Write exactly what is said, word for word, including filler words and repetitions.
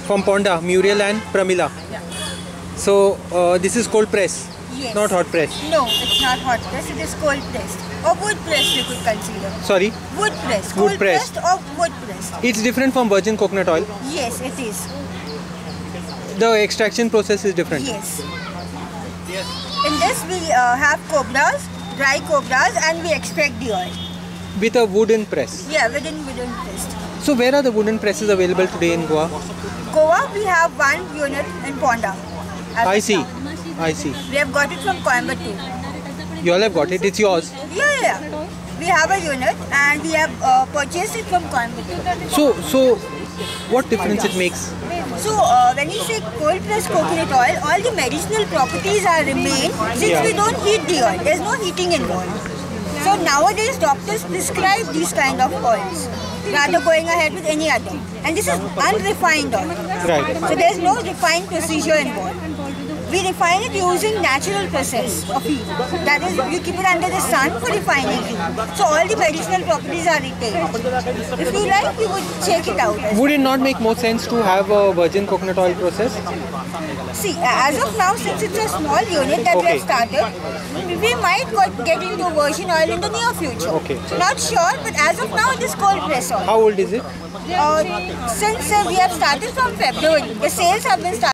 from Ponda, Muriel and Pramila. Yeah. So uh, this is cold press, Yes. not hot press. No, it's not hot press, it is cold pressed. Or wood pressed you could consider. Sorry? Wood pressed. Wood Cold pressed. pressed or wood pressed. It's different from virgin coconut oil. Yes, it is. The extraction process is different. Yes. In this we uh, have cobras, dry cobras, and we extract the oil. With a wooden press. Yeah, within wooden pressed. So where are the wooden presses available today in Goa? Goa, we have one unit in Ponda. as I of see. now. I see. We have got it from Coimbatore. You all have got it. It's yours. Yeah, yeah, yeah. We have a unit and we have uh, purchased it from Coimbatore. So, so what difference it makes? So, uh, when you say cold pressed coconut oil, all the medicinal properties are remain since Yeah. we don't heat the oil. There's no heating involved. So nowadays doctors prescribe these kind of oils rather going ahead with any other. And this is unrefined oil. Right. So there's no refined procedure involved. We refine it using natural process of heat. That is, you keep it under the sun for refining it. So all the medicinal properties are retained. If you like, you would check it out. Would it not make more sense to have a virgin coconut oil process? See, as of now, since it's a small unit that we Okay. have started, we might got, get into virgin oil in the near future. Okay. Not sure, but as of now, it is cold press oil. How old is it? Uh, since uh, we have started from February, the sales have been started.